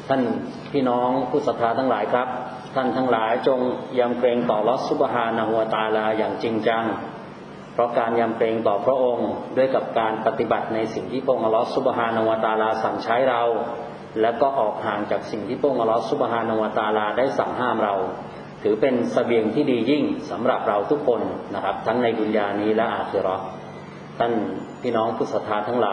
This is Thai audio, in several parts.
ท่านพี่น้องผู้ศรัทธาทั้งหลายครับท่านทั้งหลายจงยำเกรงต่ออัลเลาะห์ซุบฮานะฮูวะตะอาลาอย่างจริงจังเพราะการยำเกรงต่อพระองค์ด้วยกับการปฏิบัติในสิ่งที่พระองค์อัลเลาะห์ซุบฮานะฮูวะตะอาลาสั่งใช้เราและก็ออกห่างจากสิ่งที่พระองค์อัลเลาะห์ซุบฮานะฮูวะตะอาลาได้สั่งห้ามเราถือเป็นเสบียงที่ดียิ่งสำหรับเราทุกคนนะครับทั้งในดุนยานี้และอาคิเราะห์ท่านพี่น้องผู้ศรัทธาทั้งหลาย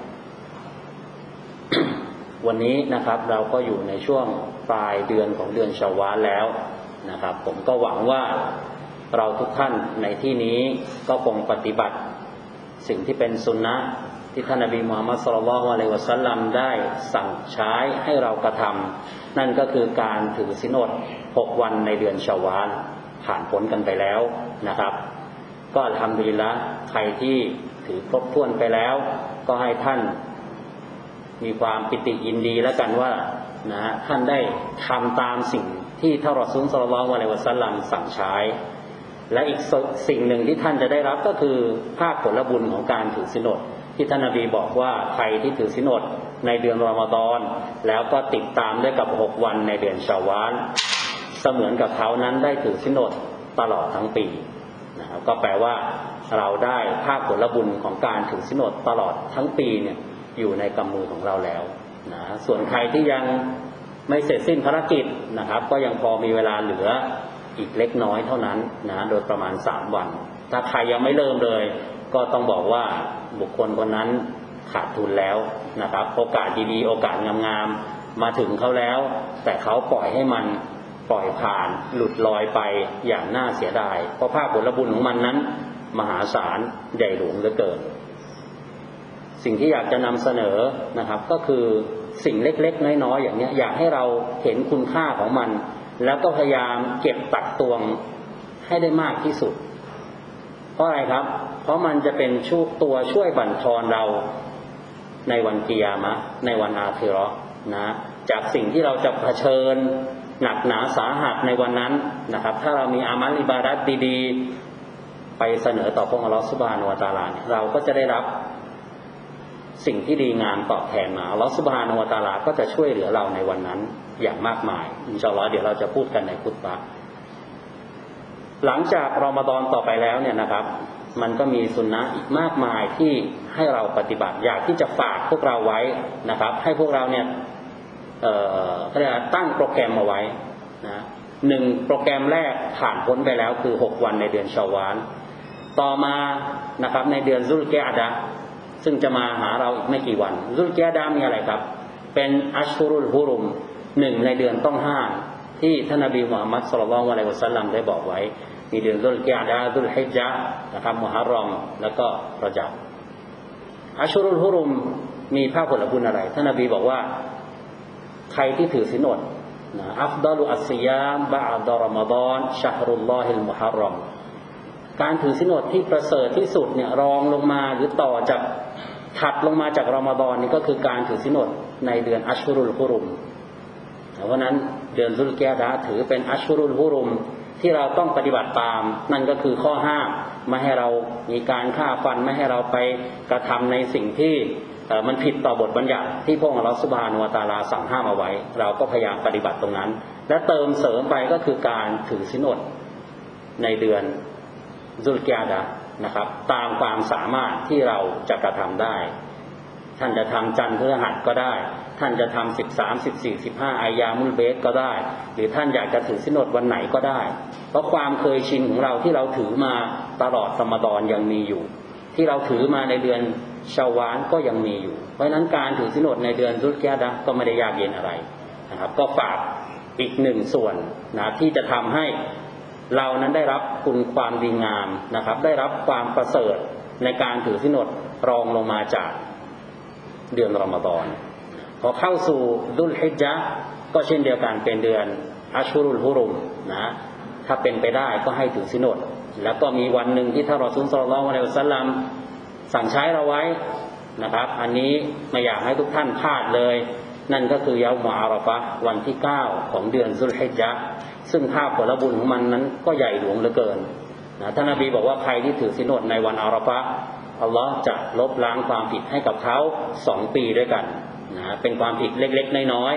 วันนี้นะครับเราก็อยู่ในช่วงปลายเดือนของเดือนชาวาลแล้วนะครับผมก็หวังว่าเราทุกท่านในที่นี้ก็คงปฏิบัติสิ่งที่เป็นสุนนะห์ที่ท่านนบีมุฮัมมัด ศ็อลลัลลอฮุอะลัยฮิวะซัลลัมได้สั่งใช้ให้เรากระทำนั่นก็คือการถือศีลอด6 วันในเดือนชาวาลผ่านพ้นกันไปแล้วนะครับก็อัลฮัมดุลิลละห์ใครที่ถือครบถ้วนไปแล้วก็ให้ท่านมีความปิติยินดีแล้วกันว่าท่านได้ทำตามสิ่งที่ท่านรอซูล ศ็อลลัลลอฮุอะลัยฮิวะซัลลัมสั่งใช้และอีกสิ่งหนึ่งที่ท่านจะได้รับก็คือภาคผลบุญของการถือศีลอดที่ท่านนบีบอกว่าใครที่ถือศีลอดในเดือนรอมฎอนแล้วก็ติดตามด้วยกับ6 วันในเดือนชาวาลเสมือนกับเขานั้นได้ถือศีลอดตลอดทั้งปีนะครับก็แปลว่าเราได้ภาคผลบุญของการถือศีลอดตลอดทั้งปีเนี่ยอยู่ในกำมือของเราแล้วนะส่วนใครที่ยังไม่เสร็จสิ้นภารกิจนะครับก็ยังพอมีเวลาเหลืออีกเล็กน้อยเท่านั้นนะโดยประมาณ3 วันถ้าใครยังไม่เริ่มเลยก็ต้องบอกว่าบุคคลคนนั้นขาดทุนแล้วนะครับโอกาสดีๆโอกาสงามๆมาถึงเขาแล้วแต่เขาปล่อยให้มันปล่อยผ่านหลุดลอยไปอย่างน่าเสียดายเพราะภาคผลบุญของมันนั้นมหาศาลใหญ่หลวงเหลือเกินสิ่งที่อยากจะนำเสนอนะครับก็คือสิ่งเล็กๆน้อยๆอย่างนี้อยากให้เราเห็นคุณค่าของมันแล้วก็พยายามเก็บตักตวงให้ได้มากที่สุดเพราะอะไรครับเพราะมันจะเป็นตัวช่วยบั่นทอนเราในวันกิยามะห์ในวันอาคิเราะห์นะจากสิ่งที่เราจะเผชิญหนักหนาสาหัสในวันนั้นนะครับถ้าเรามีอามัลอิบาดัตดีๆไปเสนอต่อพระองค์อัลเลาะห์ซุบฮานะฮูวะตะอาลาเราก็จะได้รับสิ่งที่ดีงามตอบแทนมาอัลเลาะห์ซุบฮานะฮูวะตะอาลาก็จะช่วยเหลือเราในวันนั้นอย่างมากมายอินชาอัลเลาะห์เดี๋ยวเราจะพูดกันในคุตบะห์หลังจากรอมฎอนต่อไปแล้วเนี่ยนะครับมันก็มีสุนนะอีกมากมายที่ให้เราปฏิบัติอยากที่จะฝากพวกเราไว้นะครับให้พวกเราเนี่ยเขาเรียกตั้งโปรแกรมเอาไว้นะ1โปรแกรมแรกผ่านพ้นไปแล้วคือ6 วันในเดือนชาวาลต่อมานะครับในเดือนซุลกิอ์ดะห์ซึ่งจะมาหาเราอีกไม่กี่วันซุลกิอ์ดะห์มีอะไรครับเป็นอัชฮุรุลฮุรุม1ในเดือนต้องห้ามที่ท่านนบีมุฮัมมัด ศ็อลลัลลอฮุอะลัยฮิวะซัลลัมได้บอกไว้มีเดือนซุลกิอ์ดะห์ซุลฮิจญะห์นะครับมุฮัรรอมแล้วก็รอญะบอัชฮุรุลฮุรุมมีภาคผลบุญอะไรท่านนบีบอกว่าใครที่ถือศีลอดอัฟฎอลุอัศซิยามบะอ์ดะรอมฎอนชัฮรุลลอฮิลมุฮัรรอมการถือศีลอดที่ประเสริฐที่สุดเนี่ยรองลงมาหรือต่อจากถัดลงมาจากรอมฎอนนี่ก็คือการถือศีลอดในเดือนอัชฮุรุลฮุรุมเพราะนั้นเดือนซุลกิอ์ดะห์ถือเป็นอัชฮุรุลฮุรุมที่เราต้องปฏิบัติตามนั่นก็คือข้อห้ามไม่ให้เรามีการฆ่าฟันไม่ให้เราไปกระทำในสิ่งที่มันผิดต่อบทบัญญัติที่พระองค์อัลเลาะห์ซุบฮานะฮูวะตะอาลาสั่งห้ามเอาไว้เราก็พยายามปฏิบัติตรงนั้นและเติมเสริมไปก็คือการถือศีลอดในเดือนซุลกิอ์ดะห์นะครับตามความสามารถที่เราจะกระทำได้ท่านจะทำจันทร์พฤหัสก็ได้ท่านจะทำ13 14 15อัยยามุลเบสก็ได้หรือท่านอยากจะถือศีลอดวันไหนก็ได้เพราะความเคยชินของเราที่เราถือมาตลอดรอมฎอนยังมีอยู่ที่เราถือมาในเดือนชาวาลก็ยังมีอยู่เพราะฉะนั้นการถือศีลอดในเดือนซุลกิอ์ดะห์ก็ไม่ได้ยากเย็นอะไรนะครับก็ฝากอีก1ส่วนนะที่จะทำให้เรานั้นได้รับคุณความดีงามนะครับได้รับความประเสริฐในการถือศีลอดรองลงมาจากเดือนรอมฎอนพอเข้าสู่ซุลฮิจญะห์ก็เช่นเดียวกันเป็นเดือนอัชฮุรุลฮุรุมนะถ้าเป็นไปได้ก็ให้ถือศีลอดแล้วก็มีวันหนึ่งที่ท่านรอซูล ศ็อลลัลลอฮุอะลัยฮิวะซัลลัมสั่งใช้เราไว้นะครับอันนี้ไม่อยากให้ทุกท่านพลาดเลยนั่นก็คือเยามุอาราฟะห์วันที่9ของเดือนซุลฮิจญะห์ซึ่งภาพผลบุญของมันนั้นก็ใหญ่หลวงเหลือเกินนะท่านนบีบอกว่าใครที่ถือศีลอดในวันอาราฟะห์อัลลอฮ์จะลบล้างความผิดให้กับเขา2 ปีด้วยกันนะเป็นความผิดเล็กๆน้อยๆ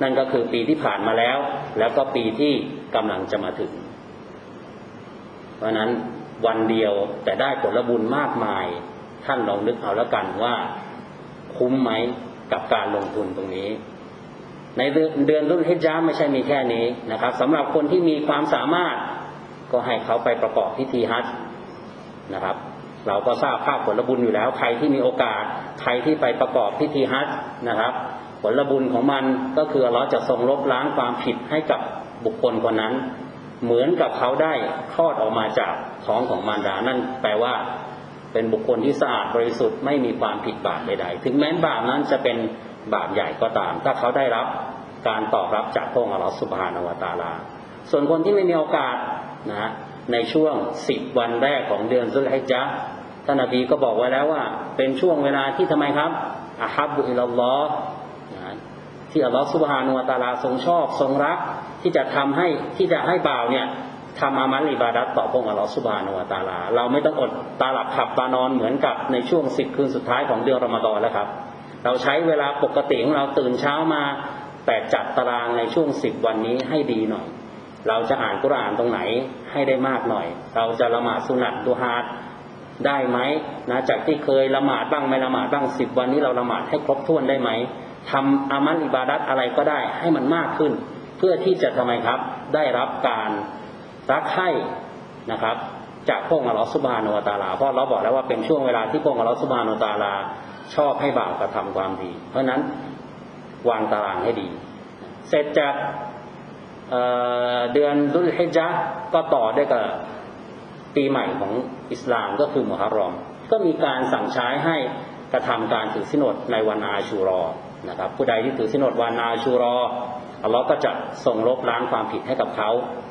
นั่นก็คือปีที่ผ่านมาแล้วแล้วก็ปีที่กำลังจะมาถึงเพราะนั้นวันเดียวแต่ได้ผลบุญมากมายท่านลองนึกเอาแล้วกันว่าคุ้มไหมกับการลงทุนตรงนี้ในเดือนรุ่นฮิจญะห์ไม่ใช่มีแค่นี้นะครับสำหรับคนที่มีความสามารถก็ให้เขาไปประกอบพิธีฮัจญ์นะครับเราก็ทราบภาพผลบุญอยู่แล้วใครที่มีโอกาสใครที่ไปประกอบพิธีฮัจญ์นะครับผลบุญของมันก็คืออัลเลาะห์จะทรงลบล้างความผิดให้กับบุคคลคนนั้นเหมือนกับเขาได้คลอดออกมาจากท้องของมารดานั่นแปลว่าเป็นบุคคลที่สะอาดบริสุทธิ์ไม่มีความผิดบาปใดๆถึงแม้บาปนั้นจะเป็นบาปใหญ่ก็ตามถ้าเขาได้รับการตอบรับจากพระองค์อัลเลาะห์ซุบฮานะฮูวะตะอาลาส่วนคนที่ไม่มีโอกาสนะในช่วง10วันแรกของเดือนซุลฮิจญะห์ท่านนบีก็บอกไว้แล้วว่าเป็นช่วงเวลาที่ทำไมครับอะฮับบุอิลัลลอฮ์ที่อัลเลาะห์ซุบฮานะฮูวะตะอาลาทรงชอบทรงรักที่จะให้บ่าวเนี่ยทำอามัลอิบาดัตต่อพระองค์อัลเลาะห์ซุบฮานะฮูวะตะอาลาเราไม่ต้องอดตาหลับขับตานอนเหมือนกับในช่วง10คืนสุดท้ายของเดือนรอมฎอนแล้วครับเราใช้เวลาปกติของเราตื่นเช้ามาแต่จัดตารางในช่วง10วันนี้ให้ดีหน่อยเราจะอ่านกุรอานตรงไหนให้ได้มากหน่อยเราจะละหมาดสุนัตดุฮาได้ไหมนะจากที่เคยละหมาดบ้างไม่ละหมาดบ้าง10วันนี้เราละหมาดให้ครบถ้วนได้ไหมทำอามัลอิบาดัตอะไรก็ได้ให้มันมากขึ้นเพื่อที่จะทำไมครับได้รับการรักใคร่นะครับจากพระองค์อัลเลาะห์ซุบฮานะฮูวะตะอาลาเพราะเราบอกแล้วว่าเป็นช่วงเวลาที่พระองค์อัลเลาะห์ซุบฮานะฮูวะตะอาลาชอบให้บ่าวกระทำความดีเพราะนั้นวางตารางให้ดีเสร็จจากเดือนซุลฮิจญะห์ก็ต่อด้วยกับปีใหม่ของอิสลามก็คือมุฮัรรอมก็มีการสั่งใช้ให้กระทำการถือศีลอดในวันอาชูรอนะครับผู้ใดที่ถือศีลอดวันอาชูรออัลเลาะห์ก็จะทรงลบล้างความผิดให้กับเขา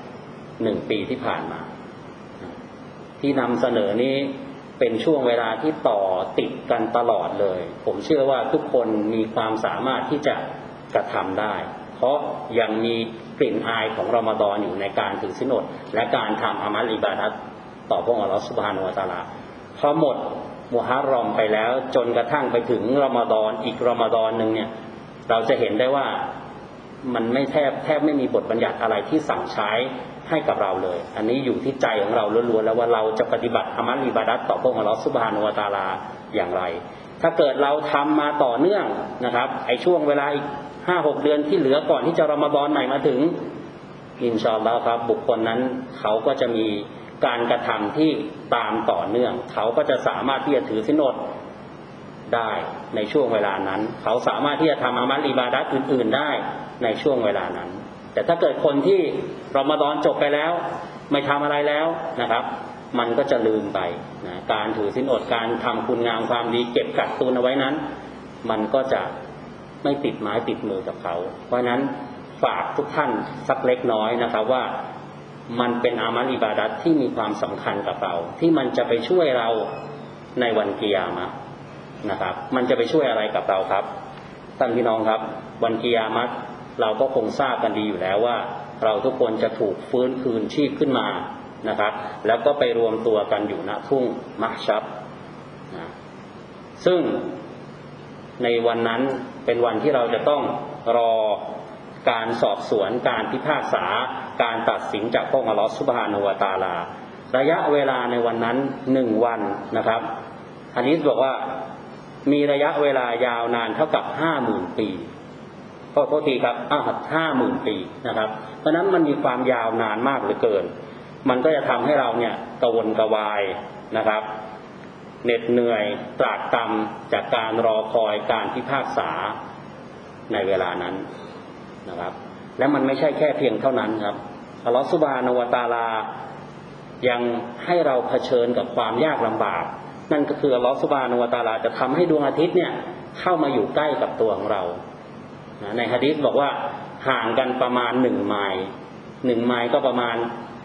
1 ปีที่ผ่านมาที่นำเสนอนี้เป็นช่วงเวลาที่ต่อติดกันตลอดเลยผมเชื่อว่าทุกคนมีความสามารถที่จะกระทำได้เพราะยังมีกลิ่นอายของรอมฎอนอยู่ในการถือศีลอดและการทำอามัลอิบาดัตต่อพระองค์อัลเลาะห์ซุบฮานะฮูวะตะอาลาพอหมดมุฮัรรอมไปแล้วจนกระทั่งไปถึงรอมฎอนอีกรอมฎอนนึงเนี่ยเราจะเห็นได้ว่ามันไม่แทบไม่มีบทบัญญัติอะไรที่สั่งใช้ให้กับเราเลยอันนี้อยู่ที่ใจของเราล้วนๆแล้วว่าเราจะปฏิบัติอามัลอิบาดัตต่อพระองค์อัลเลาะห์ซุบฮานะฮูวะตะอาลาอย่างไรถ้าเกิดเราทำมาต่อเนื่องนะครับไอ้ช่วงเวลาอีก5-6 เดือนที่เหลือก่อนที่จะรอมฎอนใหม่มาถึงอินชาอัลลอฮ์ครับบุคคลนั้นเขาก็จะมีการกระทำที่ตามต่อเนื่องเขาก็จะสามารถที่จะถือศีลอดได้ในช่วงเวลานั้นเขาสามารถที่จะทำอามัลอิบาดัตอื่นๆได้ในช่วงเวลานั้นแต่ถ้าเกิดคนที่รอมฎอนจบไปแล้วไม่ทำอะไรแล้วนะครับมันก็จะลืมไปนะการถือศีลอดการทำคุณงามความดีเก็บกักตุนเอาไว้นั้นมันก็จะไม่ติดไม้ติดมือกับเขาเพราะฉะนั้นฝากทุกท่านสักเล็กน้อยนะครับว่ามันเป็นอามัลอิบาดัตที่มีความสำคัญกับเราที่มันจะไปช่วยเราในวันกิยามะห์นะครับมันจะไปช่วยอะไรกับเราครับท่านพี่น้องครับวันกิยามะห์เราก็คงทราบกันดีอยู่แล้วว่าเราทุกคนจะถูกฟื้นคืนชีพขึ้นมานะครับแล้วก็ไปรวมตัวกันอยู่ณทุ่งมะห์ชัรนะซึ่งในวันนั้นเป็นวันที่เราจะต้องรอการสอบสวนการพิพากษาการตัดสินจากพระองค์อัลเลาะห์ซุบฮานะฮูวะตะอาลาระยะเวลาในวันนั้น1 วันนะครับหะดีษบอกว่ามีระยะเวลายาวนานเท่ากับ 50,000 ปีขอโทษทีครับ50,000 ปีนะครับเพราะนั้นมันมีความยาวนานมากเหลือเกินมันก็จะทำให้เราเนี่ยกระวนกระวายนะครับเหน็ดเหนื่อยตรากตรำจากการรอคอยการพิพากษาในเวลานั้นนะครับและมันไม่ใช่แค่เพียงเท่านั้นครับอัลเลาะห์ซุบฮานะฮูวะตะอาลายังให้เราเผชิญกับความยากลำบากนั่นก็คืออัลเลาะห์ซุบฮานะฮูวะตะอาลาจะทำให้ดวงอาทิตย์เนี่ยเข้ามาอยู่ใกล้กับตัวของเราในหะดีษบอกว่าห่างกันประมาณ1 ไมล์1 ไมล์ก็ประมาณ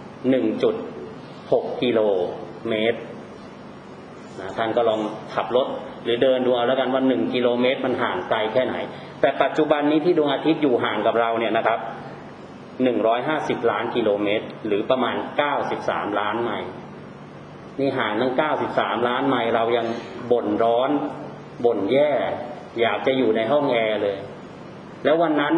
1.6 กิโลเมตรท่านก็ลองขับรถหรือเดินดูเอาแล้วกันว่า1 กิโลเมตรมันห่างไกลแค่ไหนแต่ปัจจุบันนี้ที่ดวงอาทิตย์อยู่ห่างกับเราเนี่ยนะครับ150 ล้านกิโลเมตรหรือประมาณ93 ล้านไมล์นี่ห่างตั้ง93 ล้านไมล์เรายังบ่นร้อนบ่นแย่อยากจะอยู่ในห้องแอร์เลยแล้ววันนั้น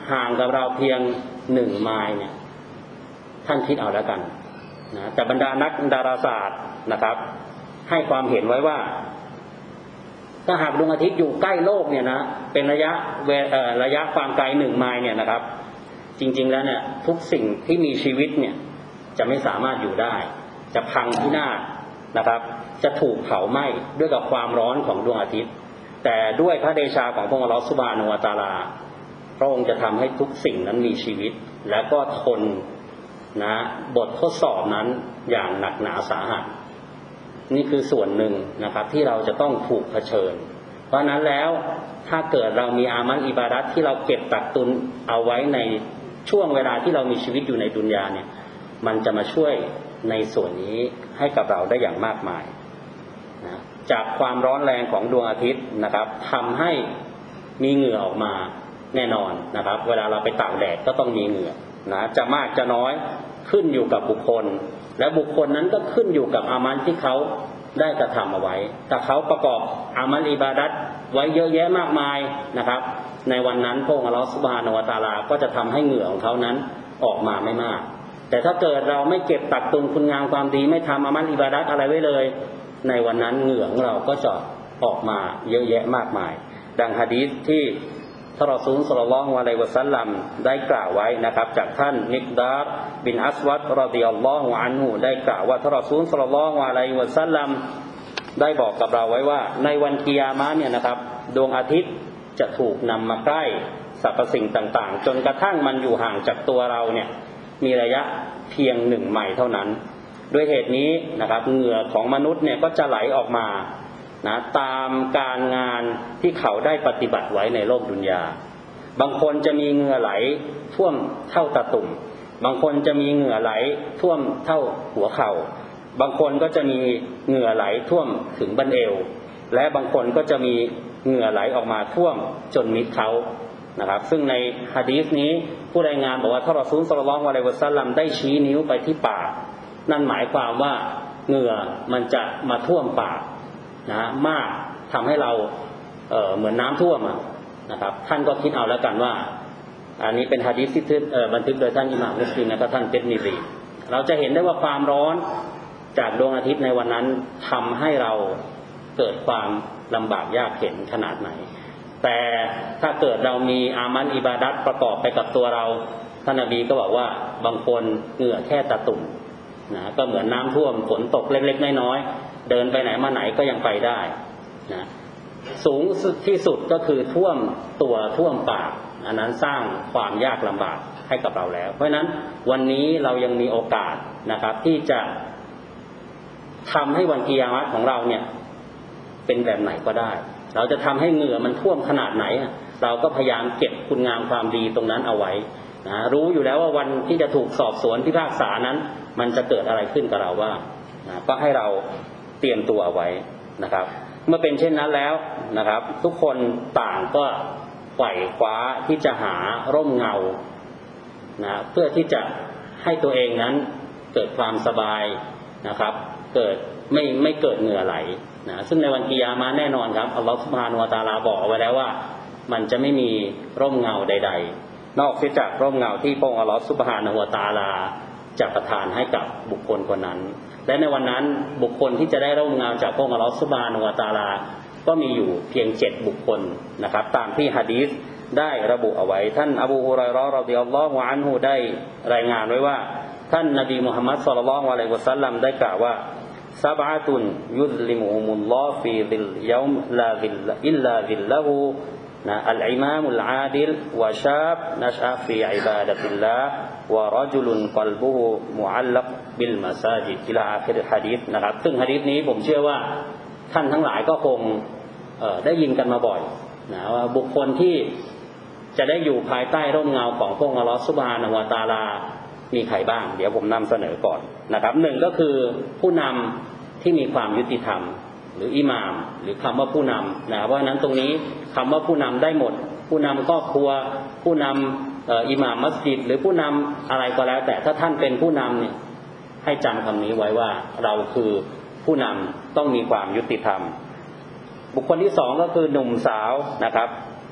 ห่างกับเราเพียง1 ไมล์เนี่ยท่านคิดเอาแล้วกันนะแต่บรรดานักดาราศาสตร์นะครับให้ความเห็นไว้ว่าถ้าหากดวงอาทิตย์อยู่ใกล้โลกเนี่ยนะเป็นระยะความไกล1 ไมล์เนี่ยนะครับจริงๆแล้วเนี่ยทุกสิ่งที่มีชีวิตเนี่ยจะไม่สามารถอยู่ได้จะพังพินาศนะครับจะถูกเผาไหม้ด้วยกับความร้อนของดวงอาทิตย์แต่ด้วยพระเดชาของพระองค์อัลเลาะห์ซุบฮานะฮูวะตะอาลาพระองค์จะทำให้ทุกสิ่งนั้นมีชีวิตและก็ทนนะบททดสอบนั้นอย่างหนักหนาสาหัสนี่คือส่วนหนึ่งนะครับที่เราจะต้องถูกเผชิญเพราะนั้นแล้วถ้าเกิดเรามีอามัลอิบาดัตที่เราเก็บตักตุนเอาไว้ในช่วงเวลาที่เรามีชีวิตอยู่ในดุนยาเนี่ยมันจะมาช่วยในส่วนนี้ให้กับเราได้อย่างมากมายนะจากความร้อนแรงของดวงอาทิตย์นะครับทำให้มีเหงื่อออกมาแน่นอนนะครับเวลาเราไปตากแดดก็ต้องมีเหงื่อนะจะมากจะน้อยขึ้นอยู่กับบุคคลและบุคคลนั้นก็ขึ้นอยู่กับอามัลที่เขาได้กระทำเอาไว้แต่เขาประกอบอามัลอิบาดัตไว้เยอะแยะมากมายนะครับในวันนั้นพระองค์อัลเลาะห์ซุบฮานะฮูวะตะอาลาก็จะทำให้เหงื่อของเขานั้นออกมาไม่มากแต่ถ้าเกิดเราไม่เก็บตักตุนคุณงามความดีไม่ทำอามัลอิบาดัตอะไรไว้เลยในวันนั้นเหงื่อของเราก็จะออกมาเยอะแยะมากมายดังหะดีษที่ท่านรอซูล ศ็อลลัลลอฮุอะลัยฮิวะซัลลัมได้กล่าวไว้นะครับจากท่านมิกดารบินอัสวัดรอฎิยัลลอฮุอันฮุได้กล่าวว่าท่านรอซูล ศ็อลลัลลอฮุอะลัยฮิวะซัลลัมได้บอกกับเราไว้ว่าในวันกิยามะห์เนี่ยนะครับดวงอาทิตย์จะถูกนำมาใกล้สรรพสิ่งต่างๆจนกระทั่งมันอยู่ห่างจากตัวเราเนี่ยมีระยะเพียง1 ไมล์เท่านั้นด้วยเหตุนี้นะครับเหงื่อของมนุษย์เนี่ยก็จะไหลออกมานะตามการงานที่เขาได้ปฏิบัติไว้ในโลกดุนยาบางคนจะมีเหงื่อไหลท่วมเท่าตาตุ่มบางคนจะมีเหงื่อไหลท่วมเท่าหัวเข่าบางคนก็จะมีเหงื่อไหลท่วมถึงบั้นเอวและบางคนก็จะมีเหงื่อไหลออกมาท่วมจนมิดเขานะครับซึ่งในหะดีษนี้ผู้รายงานบอกว่าท่านรอซูล ศ็อลลัลลอฮุอะลัยฮิวะซัลลัมได้ชี้นิ้วไปที่ปากนั่นหมายความว่าเหงื่อมันจะมาท่วมปากนะมากทำให้เราเหมือนน้ำท่วมนะครับท่านก็คิดเอาแล้วกันว่าอันนี้เป็นหะดีษที่บันทึกโดยท่านอิหม่ามมุสลิมและก็ท่านเติรมิซีเราจะเห็นได้ว่าความร้อนจากดวงอาทิตย์ในวันนั้นทำให้เราเกิดความลำบากยากเข็ญขนาดไหนแต่ถ้าเกิดเรามีอามัลอิบาดัตประกอบไปกับตัวเราท่านนบีก็บอกว่าบางคนเหงื่อแค่ตะตุ่มนะก็เหมือนน้ำท่วมฝนตกเล็กๆน้อยๆเดินไปไหนมาไหนก็ยังไปได้นะสูงที่สุดก็คือท่วมตัวท่วมปากอันนั้นสร้างความยากลำบากให้กับเราแล้วเพราะฉะนั้นวันนี้เรายังมีโอกาสนะครับที่จะทำให้วันกิยามะห์ของเราเนี่ยเป็นแบบไหนก็ได้เราจะทำให้เหงื่อมันท่วมขนาดไหนเราก็พยายามเก็บคุณงามความดีตรงนั้นเอาไว้นะรู้อยู่แล้วว่าวันที่จะถูกสอบสวนพิพากษานั้นมันจะเกิดอะไรขึ้นกับเราบ้างนะก็ให้เราเตรียมตัวเอาไว้นะครับเมื่อเป็นเช่นนั้นแล้วนะครับทุกคนต่างก็ไขว่คว้าที่จะหาร่มเงานะเพื่อที่จะให้ตัวเองนั้นเกิดความสบายนะครับเกิดไม่เกิดเหงื่อไหลนะซึ่งในวันกิยามะห์แน่นอนครับอัลลอฮฺซุบฮานะฮูวะตะอาลาบอกเอาไว้แล้วว่ามันจะไม่มีร่มเงาใดๆนอกจากร่มเงาที่พระองค์อัลลอฮฺซุบฮานะฮูวะตะอาลาจะประทานให้กับบุคคลคนนั้นและในวันนั้นบุคคลที่จะได้ร่มเงาจากพระองค์อัลลอฮฺซุบฮานะฮูวะตะอาลาก็มีอยู่เพียง7 บุคคลนะครับตามที่หะดีษได้ระบุเอาไว้ท่านอบูฮุรอยเราะห์รอฎิยัลลอฮุอันฮุได้รายงานไว้ว่าท่านนบีมุฮัมมัด ศ็อลลัลลอฮุอะลัยฮิวะซัลลัมได้กล่าวว่าซะบะตุนยุซลิมุฮุมุลลอฮฟีซิลยอมลาซิลอิลลาซิลละฮูนะอัลอิมามุลอาดิลวะชาบนัชอะฟีอิบาดะติลลาฮ์วะรอจุลุนกัลบุฮุมุอัลลักบิลมะซาจิดอิลาอาคิรหะดีษนะครับซึ่งหะดีษนี้ผมเชื่อว่าท่านทั้งหลายก็คงได้ยินกันมาบ่อยนะว่าบุคคลที่จะได้อยู่ภายใต้ร่มเงาของพระองค์อัลเลาะห์ซุบฮานะฮูวะตะอาลามีใครบ้างเดี๋ยวผมนำเสนอก่อนนะครับ1ก็คือผู้นำที่มีความยุติธรรมหรืออิหม่ามหรือคำว่าผู้นำนะเพราะฉะนั้นตรงนี้คำว่าผู้นำได้หมดผู้นำครอบครัวผู้นำอิหม่ามมัสยิดหรือผู้นำอะไรก็แล้วแต่ถ้าท่านเป็นผู้นำเนี่ยให้จำคำนี้ไว้ว่าเราคือผู้นำต้องมีความยุติธรรมบุคคลที่2ก็คือหนุ่มสาวนะครับ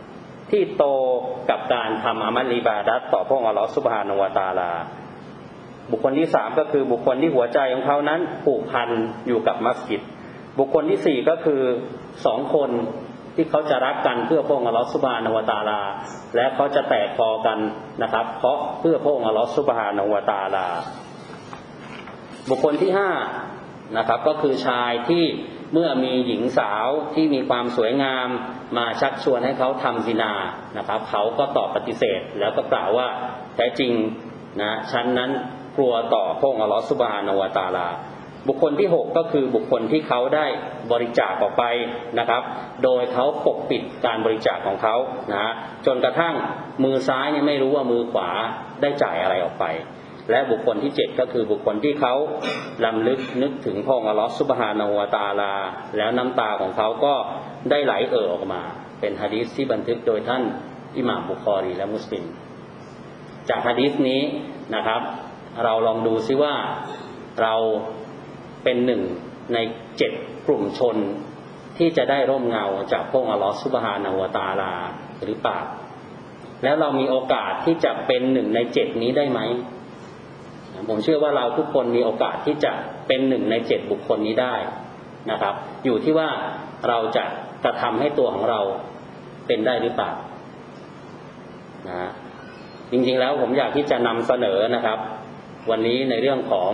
ที่โตกับการทำอามัลอิบาดัตต่อพระองค์อัลเลาะห์ซุบฮานะฮูวะตะอาลาบุคคลที่3ก็คือบุคคลที่หัวใจของเขานั้นผูกพันอยู่กับมัสยิดบุคคลที่4ก็คือ2คนที่เขาจะรักกันเพื่อพระองค์อัลเลาะห์ซุบฮานะฮูวะตะอาลาและเขาจะแตกคอกันนะครับเพราะเพื่อพระองค์อัลเลาะห์ซุบฮานะฮูวะตะอาลาบุคคลที่5นะครับก็คือชายที่เมื่อมีหญิงสาวที่มีความสวยงามมาชักชวนให้เขาทำซินานะครับเขาก็ตอบปฏิเสธแล้วก็กล่าวว่าแท้จริงนะฉันนั้นกลัวต่อพระองค์อัลเลาะห์ซุบฮานะฮูวะตะอาลาบุคคลที่6ก็คือบุคคลที่เขาได้บริจาคออกไปนะครับโดยเขาปกปิดการบริจาคของเขานะจนกระทั่งมือซ้ายเนี่ยไม่รู้ว่ามือขวาได้จ่ายอะไรออกไปและบุคคลที่7ก็คือบุคคลที่เขารำลึกนึกถึงพระองค์อัลเลาะห์ซุบฮานะฮูวะตะอาลาแล้วน้ำตาของเขาก็ได้ไหลออกมาเป็นหะดีษที่บันทึกโดยท่านอิหม่ามบุคอรีและมุสลิมจากหะดีษนี้นะครับเราลองดูซิว่าเราเป็นหนึ่งใน7กลุ่มชนที่จะได้ร่มเงาจากพระองค์อัลเลาะห์ซุบฮานะฮูวะตะอาลาหรือเปล่าแล้วเรามีโอกาสที่จะเป็นหนึ่งใน7นี้ได้ไหมผมเชื่อว่าเราทุกคนมีโอกาสที่จะเป็นหนึ่งใน7บุคคลนี้ได้นะครับอยู่ที่ว่าเราจะกระทำให้ตัวของเราเป็นได้หรือเปล่านะจริงๆแล้วผมอยากที่จะนำเสนอนะครับวันนี้ในเรื่องของ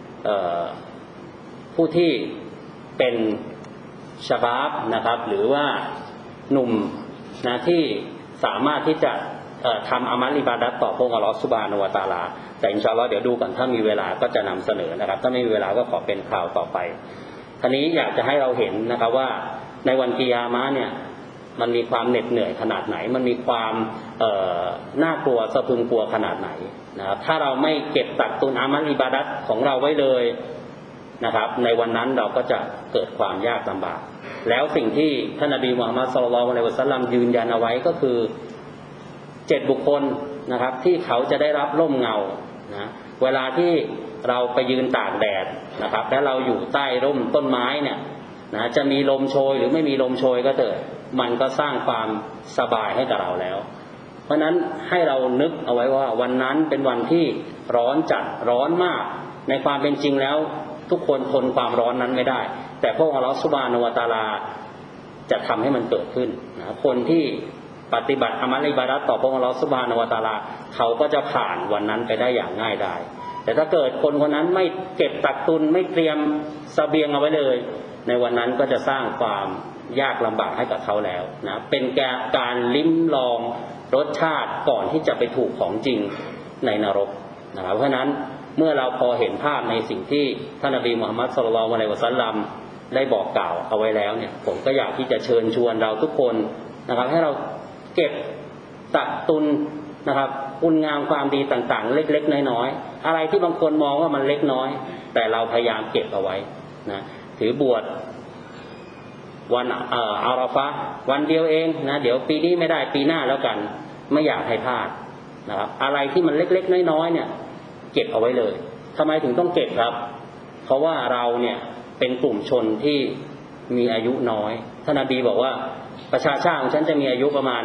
ผู้ที่เป็นชะบาบนะครับหรือว่าหนุ่มนะที่สามารถที่จะทำอามัลอิบาดัตต่อพระองค์อัลเลาะห์ซุบฮานะฮูวะตะอาลาแต่อินชาอัลเลาะห์เดี๋ยวดูก่อนถ้ามีเวลาก็จะนำเสนอนะครับถ้าไม่มีเวลาก็ขอเป็นข่าวต่อไปทีนี้อยากจะให้เราเห็นนะครับว่าในวันกิยามะห์เนี่ยมันมีความเหน็ดเหนื่อยขนาดไหนมันมีความน่ากลัวสะพรึงกลัวขนาดไหนนะครับถ้าเราไม่เก็บตักตุนอามัลอิบาดัตของเราไว้เลยนะครับในวันนั้นเราก็จะเกิดความยากลำบากแล้วสิ่งที่ท่านนบีมุฮัมมัดศ็อลลัลลอฮุอะลัยฮิวะซัลลัมยืนยันเอาไว้ก็คือ7บุคคลนะครับที่เขาจะได้รับร่มเงานะเวลาที่เราไปยืนตากแดดนะครับและเราอยู่ใต้ร่มต้นไม้เนี่ยนะจะมีลมโชยหรือไม่มีลมโชยก็เถอะมันก็สร้างความสบายให้กับเราแล้วเพราะนั้นให้เรานึกเอาไว้ว่าวันนั้นเป็นวันที่ร้อนจัดร้อนมากในความเป็นจริงแล้วทุกคนทนความร้อนนั้นไม่ได้แต่พระองค์อัลเลาะห์ซุบฮานะฮูวะตะอาลาจะทำให้มันเกิดขึ้นนะคนที่ปฏิบัติอามัลอิบาดัตต่อพระองค์อัลเลาะห์ซุบฮานะฮูวะตะอาลาเขาก็จะผ่านวันนั้นไปได้อย่างง่ายดายแต่ถ้าเกิดคนคนนั้นไม่เก็บตักตุนไม่เตรียมเสบียงเอาไว้เลยในวันนั้นก็จะสร้างความยากลำบากให้กับเขาแล้วนะเป็นการลิ้มลองรสชาติก่อนที่จะไปถูกของจริงในนรกนะครับเพราะฉะนั้นเมื่อเราพอเห็นภาพในสิ่งที่ท่านนบีมุฮัมมัดศ็อลลัลลอฮุอะลัยฮิวะซัลลัมได้บอกกล่าวเอาไว้แล้วเนี่ยผมก็อยากที่จะเชิญชวนเราทุกคนนะครับให้เราเก็บตักตุนนะครับคุณงามความดีต่างๆเล็กๆน้อยๆอะไรที่บางคนมองว่ามันเล็กน้อยแต่เราพยายามเก็บเอาไว้นะถือบวชวันอาราฟะห์วันเดียวเองนะเดี๋ยวปีนี้ไม่ได้ปีหน้าแล้วกันไม่อยากให้พลาดนะครับอะไรที่มันเล็กๆน้อยๆเนี่ยเก็บเอาไว้เลยทำไมถึงต้องเก็บครับเพราะว่าเราเนี่ยเป็นกลุ่มชนที่มีอายุน้อยท่านนบีบอกว่าประชาชาติของฉันจะมีอายุประมาณ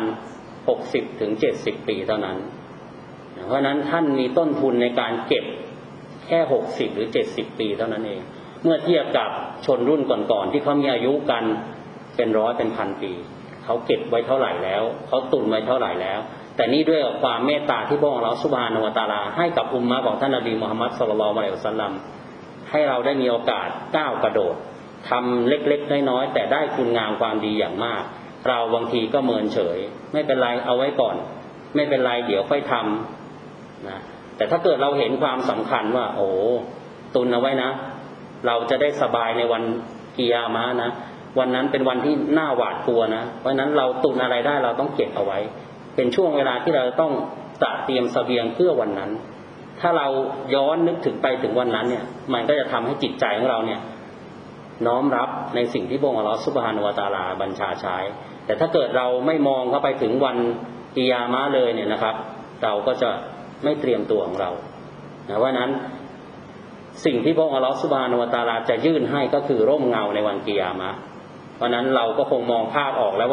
60 ถึง 70 ปีเท่านั้นเพราะฉะนั้นท่านมีต้นทุนในการเก็บแค่60 หรือ 70 ปีเท่านั้นเองเมื่อเทียบกับชนรุ่นก่อนๆที่เขามีอายุกันเป็นร้อยเป็นพันปีเขาเก็บไว้เท่าไหร่แล้วเขาตุนไว้เท่าไหร่แล้วแต่นี่ด้วยความเมตตาที่พระองค์อัลเลาะห์ซุบฮานะฮูวะตะอาลาให้กับอุมมะฮ์ของท่านนบีมุฮัมมัดศ็อลลัลลอฮุอะลัยฮิวะซัลลัมให้เราได้มีโอกาสก้าวกระโดดทำเล็กๆน้อยๆแต่ได้คุณงามความดีอย่างมากเราบางทีก็เมินเฉยไม่เป็นไรเอาไว้ก่อนไม่เป็นไรเดี๋ยวค่อยทำนะแต่ถ้าเกิดเราเห็นความสำคัญว่าโอ้ตุนเอาไว้นะเราจะได้สบายในวันกิยามะห์นะวันนั้นเป็นวันที่น่าหวาดกลัวนะเพราะนั้นเราตุนอะไรได้เราต้องเก็บเอาไว้เป็นช่วงเวลาที่เราต้องเตรียมเสบียงเพื่อวันนั้นถ้าเราย้อนนึกถึงไปถึงวันนั้นเนี่ยมันก็จะทำให้จิตใจของเราเนี่ยน้อมรับในสิ่งที่พระองค์อัลเลาะห์ซุบฮานะฮูวะตะอาลาบัญชาใช้แต่ถ้าเกิดเราไม่มองเข้าไปถึงวันกิยามะห์เลยเนี่ยนะครับเราก็จะไม่เตรียมตัวของเรานะเพราะนั้นสิ่งที่พระองค์อัลเลาะห์ซุบฮานะฮูวะตะอาลาจะยื่นให้ก็คือร่มเงาในวันกิยามะห์เพราะนั้นเราก็คงมองภาพออกแล้วว่า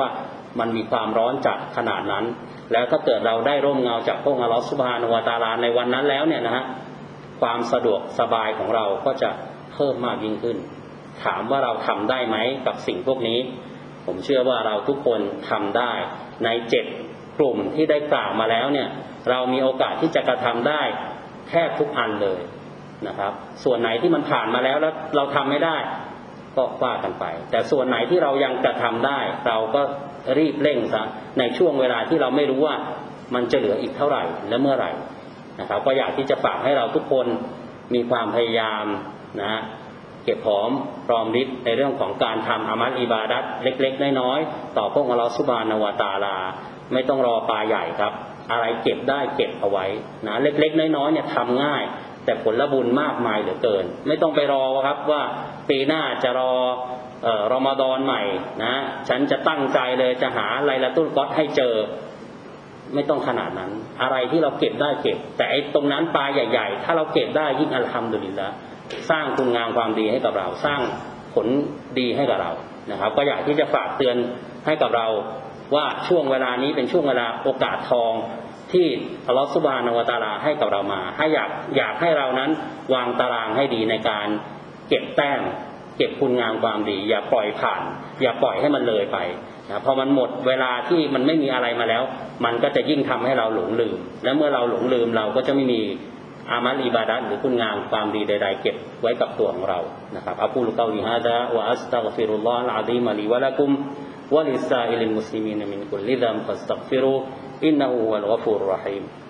มันมีความร้อนจัดขนาดนั้นแล้วถ้าเกิดเราได้ร่มเงาจากพระองค์อัลเลาะห์ซุบฮานะฮูวะตะอาลาในวันนั้นแล้วเนี่ยนะฮะความสะดวกสบายของเราก็จะเพิ่มมากยิ่งขึ้นถามว่าเราทำได้ไหมกับสิ่งพวกนี้ผมเชื่อว่าเราทุกคนทำได้ใน7กลุ่มที่ได้กล่าวมาแล้วเนี่ยเรามีโอกาสที่จะกระทำได้แทบทุกอันเลยนะครับส่วนไหนที่มันผ่านมาแล้วเราทำไม่ได้ก็ว่ากันไปแต่ส่วนไหนที่เรายังกระทำได้เราก็รีบเร่งซะในช่วงเวลาที่เราไม่รู้ว่ามันจะเหลืออีกเท่าไหร่และเมื่อไหร่นะครับก็อยากที่จะฝากให้เราทุกคนมีความพยายามนะเก็บหอมรอมริบในเรื่องของการทำอามัลอิบาดัตเล็กๆน้อยๆต่อพระองค์อัลเลาะห์ซุบฮานะฮูวะตะอาลาไม่ต้องรอปลาใหญ่ครับอะไรเก็บได้เก็บเอาไว้นะเล็กๆน้อยๆเนี่ยทำง่ายแต่ผลบุญมากมายเหลือเกินไม่ต้องไปรอครับว่าปีหน้าจะรอรอมฎอนใหม่นะฉันจะตั้งใจเลยจะหาไลลาตุลกอดให้เจอไม่ต้องขนาดนั้นอะไรที่เราเก็บได้เก็บแต่ไอ้ตรงนั้นปลาใหญ่ๆถ้าเราเก็บได้ยิ่งอัลฮัมดุลิลละห์สร้างคุณงามความดีให้กับเราสร้างผลดีให้กับเรานะครับก็อยากที่จะฝากเตือนให้กับเราว่าช่วงเวลานี้เป็นช่วงเวลาโอกาสทองที่อัลเลาะห์ซุบฮานะฮูวะตะอาลาให้กับเรามาให้อยากให้เรานั้นวางตารางให้ดีในการเก็บแต้มเก็บคุณงามความดีอย่าปล่อยผ่านอย่าปล่อยให้มันเลยไปนะพอมันหมดเวลาที่มันไม่มีอะไรมาแล้วมันก็จะยิ่งทำให้เราหลงลืมและเมื่อเราหลงลืมเราก็จะไม่มีอามัลอิบาดัตหรือคุณงามความดีใดๆเก็บไว้กับตัวของเรานะครับอะกูลุกอลิฮาซาวะอัสตัฆฟิรุลลอฮะอัลอะซีมะลีวะละกุมวะลิซซาอิลิลมุสลิมีนมินกุลลิซัมฟัสตัฆฟิรูอินนะฮูวัลฆอฟูรุรเราะฮีม